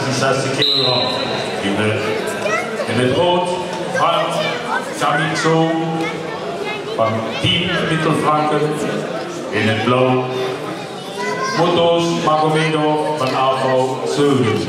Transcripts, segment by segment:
66 kilogram. In het rood, Frank Camizo van Team Middelfranken. In het blauw, Motos Magomedo van AVO Zuiden.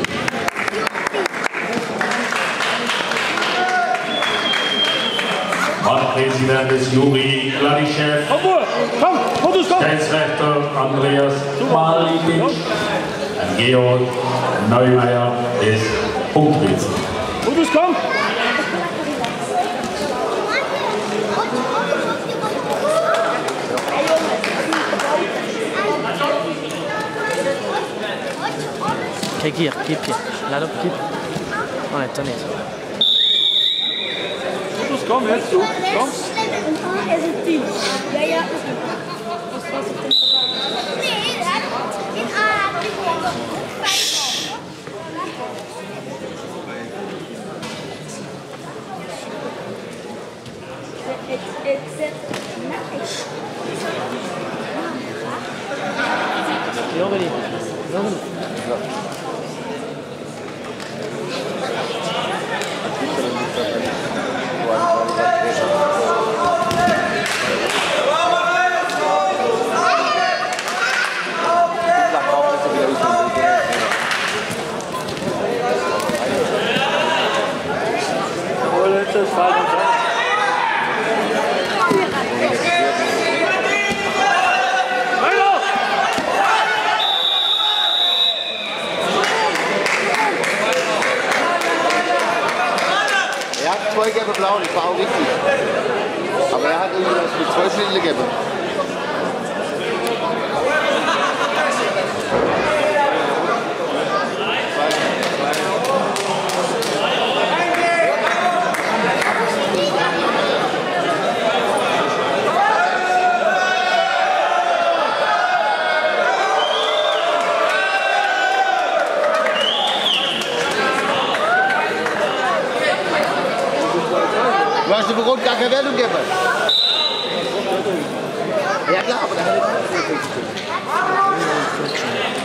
President is Juri Gladyshev. Scheidsrechter Andreas Malikic. En Georg Neumeier is punktwinner. Fotos, kom! Kijk hier, kipje. Laat op kip. Oh nee, toch niet. Kom, jetzt du. Komm. Er ist 10. Ja, ja. Was war es denn? Nee, er hat in A hat gewonnen. Zwei gelbe Blau, das war auch richtig. Aber er hat irgendwie das mit 2 Schilde gegeben. Du hast dem Rot gar keine Wertung gegeben. Ja klar, aber da hat er